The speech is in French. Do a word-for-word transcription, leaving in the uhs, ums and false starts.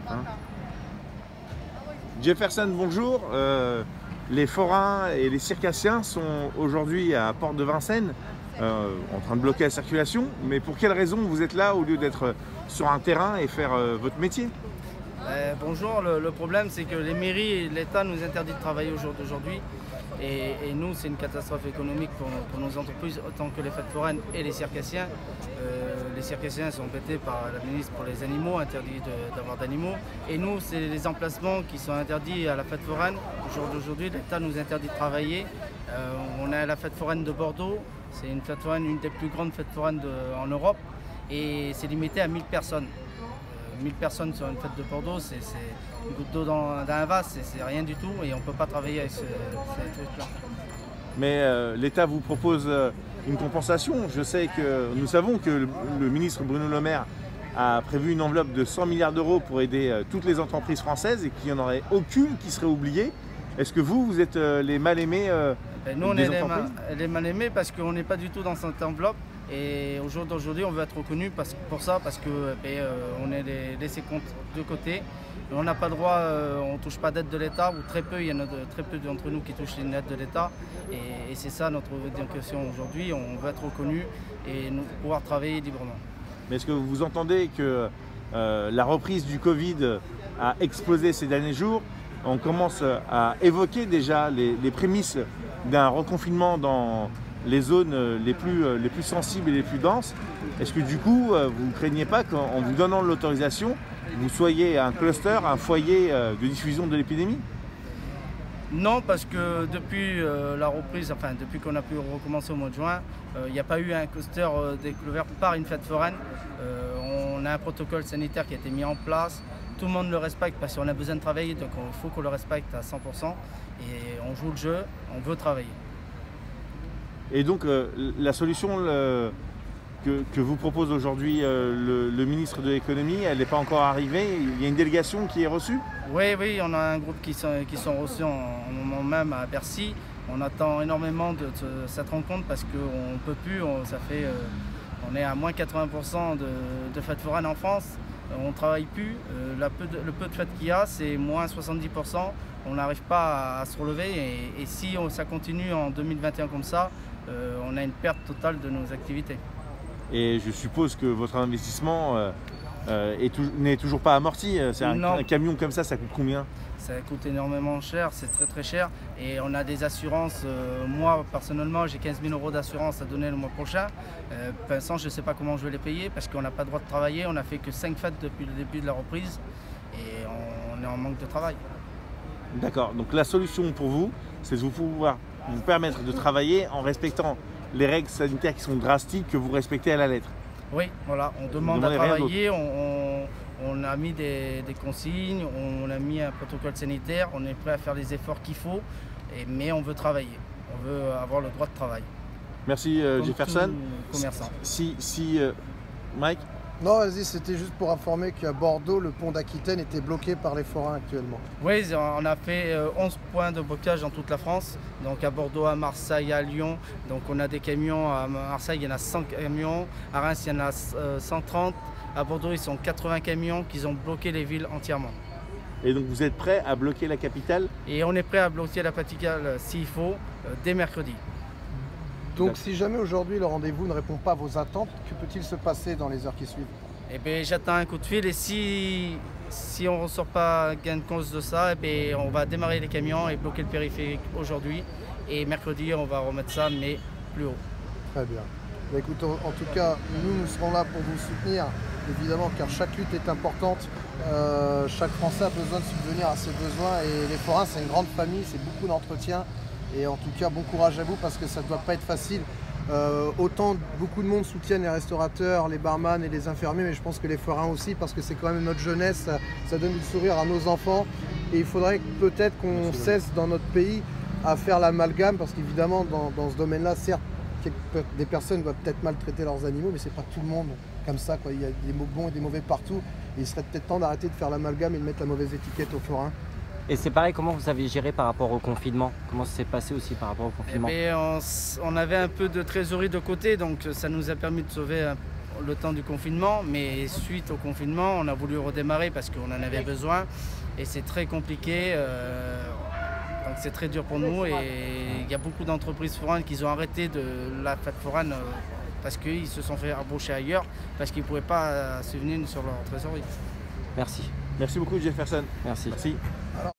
Hein. Jefferson, bonjour. Euh, les forains et les circassiens sont aujourd'hui à Porte de Vincennes euh, en train de bloquer la circulation. Mais pour quelle raison vous êtes là au lieu d'être sur un terrain et faire euh, votre métier? Euh, bonjour, le, le problème c'est que les mairies et l'État nous interdisent de travailler au jour d'aujourd'hui et, et nous c'est une catastrophe économique pour, pour nos entreprises autant que les fêtes foraines et les circassiens. Euh, les circassiens sont embêtés par la ministre pour les animaux, interdit d'avoir d'animaux, et nous c'est les emplacements qui sont interdits à la fête foraine. Au jour d'aujourd'hui l'État nous interdit de travailler. Euh, on a la fête foraine de Bordeaux, c'est une fête foraine, une des plus grandes fêtes foraines de, en Europe et c'est limité à mille personnes. mille personnes sur une fête de Bordeaux, c'est une goutte d'eau dans, dans un vase, c'est rien du tout et on ne peut pas travailler avec ce, ces trucs-là. Mais euh, l'État vous propose euh, une compensation. Je sais que nous savons que le, le ministre Bruno Le Maire a prévu une enveloppe de cent milliards d'euros pour aider euh, toutes les entreprises françaises et qu'il n'y en aurait aucune qui serait oubliée. Est-ce que vous, vous êtes euh, les mal-aimés euh, Nous, on est les, ma les mal-aimés parce qu'on n'est pas du tout dans cette enveloppe. Et au jour d'aujourd'hui, on veut être reconnu parce, pour ça, parce qu'on euh, est les, laissé de côté. On n'a pas le droit, euh, on ne touche pas d'aide de l'État, ou très peu, il y en a de, très peu d'entre nous qui touchent une aide de l'État. Et, et c'est ça notre revendication aujourd'hui, on veut être reconnu et nous, pouvoir travailler librement. Mais est-ce que vous entendez que euh, la reprise du Covid a explosé ces derniers jours? On commence à évoquer déjà les, les prémices d'un reconfinement dans les zones les plus, les plus sensibles et les plus denses. Est-ce que du coup, vous ne craignez pas qu'en vous donnant l'autorisation, vous soyez un cluster, un foyer de diffusion de l'épidémie? Non, parce que depuis euh, la reprise, enfin depuis qu'on a pu recommencer au mois de juin, il euh, n'y a pas eu un cluster euh, découvert par une fête foraine. Euh, on a un protocole sanitaire qui a été mis en place. Tout le monde le respecte parce qu'on a besoin de travailler, donc il faut qu'on le respecte à cent pour cent. Et on joue le jeu, on veut travailler. Et donc euh, la solution le, que, que vous propose aujourd'hui euh, le, le ministre de l'économie, elle n'est pas encore arrivée? Il y a une délégation qui est reçue? Oui, oui, on a un groupe qui sont, qui sont reçus en, en moment même à Bercy. On attend énormément de, de cette rencontre parce qu'on ne peut plus, on, ça fait, euh, on est à moins quatre-vingts pour cent de, de fêtes foraines en France. On ne travaille plus, euh, la peu de, le peu de fêtes qu'il y a, c'est moins soixante-dix pour cent. On n'arrive pas à, à se relever et, et si on, ça continue en deux mille vingt et un comme ça, euh, on a une perte totale de nos activités. Et je suppose que votre investissement euh, euh, n'est tou toujours pas amorti. C'est un, un camion comme ça, ça coûte combien? Ça coûte énormément cher, c'est très très cher. Et on a des assurances. Euh, moi, personnellement, j'ai quinze mille euros d'assurance à donner le mois prochain. Euh, pour l'instant, je ne sais pas comment je vais les payer parce qu'on n'a pas le droit de travailler. On n'a fait que cinq fêtes depuis le début de la reprise et on, on est en manque de travail. D'accord. Donc la solution pour vous, c'est de vous pouvoir vous permettre de travailler en respectant les règles sanitaires qui sont drastiques, que vous respectez à la lettre. Oui, voilà. On demande à travailler. On, on, On a mis des, des consignes, on a mis un protocole sanitaire, on est prêt à faire les efforts qu'il faut, et, mais on veut travailler, on veut avoir le droit de travail. Merci euh, Jefferson. Commerçant. Si, si euh, Mike? Non, vas-y, c'était juste pour informer qu'à Bordeaux, le pont d'Aquitaine était bloqué par les forains actuellement. Oui, on a fait onze points de blocage dans toute la France, donc à Bordeaux, à Marseille, à Lyon. Donc on a des camions, à Marseille il y en a cent camions, à Reims il y en a cent trente. À Bordeaux, ils sont quatre-vingts camions qui ont bloqué les villes entièrement. Et donc vous êtes prêt à bloquer la capitale? Et on est prêt à bloquer la capitale s'il faut, euh, dès mercredi. Donc si jamais aujourd'hui le rendez-vous ne répond pas à vos attentes, que peut-il se passer dans les heures qui suivent? Eh bien, j'attends un coup de fil et si, si on ne ressort pas gain de cause de ça, eh bien, on va démarrer les camions et bloquer le périphérique aujourd'hui. Et mercredi, on va remettre ça, mais plus haut. Très bien. Bah, écoute, en tout cas, nous, nous serons là pour vous soutenir, évidemment, car chaque lutte est importante. Euh, chaque Français a besoin de subvenir à ses besoins et les forains, c'est une grande famille, c'est beaucoup d'entretien. Et en tout cas, bon courage à vous parce que ça ne doit pas être facile. Euh, autant beaucoup de monde soutiennent les restaurateurs, les barman et les infirmiers, mais je pense que les forains aussi, parce que c'est quand même notre jeunesse, ça, ça donne du sourire à nos enfants. Et il faudrait peut-être qu'on cesse dans notre pays à faire l'amalgame, parce qu'évidemment, dans, dans ce domaine-là, certes, des personnes doivent peut-être maltraiter leurs animaux, mais c'est pas tout le monde comme ça, quoi. Il y a des mots bons et des mauvais partout. Et il serait peut-être temps d'arrêter de faire l'amalgame et de mettre la mauvaise étiquette aux forains. Et c'est pareil, comment vous avez géré par rapport au confinement? Comment ça s'est passé aussi par rapport au confinement? Eh bien, on, on avait un peu de trésorerie de côté, donc ça nous a permis de sauver le temps du confinement, mais suite au confinement, on a voulu redémarrer parce qu'on en avait besoin et c'est très compliqué. Euh, donc c'est très dur pour nous et il y a beaucoup d'entreprises foraines qui ont arrêté de la fête foraine euh, parce qu'ils se sont fait embaucher ailleurs parce qu'ils ne pouvaient pas euh, subvenir sur leur trésorerie. Merci. Merci beaucoup Jefferson. Merci. Merci.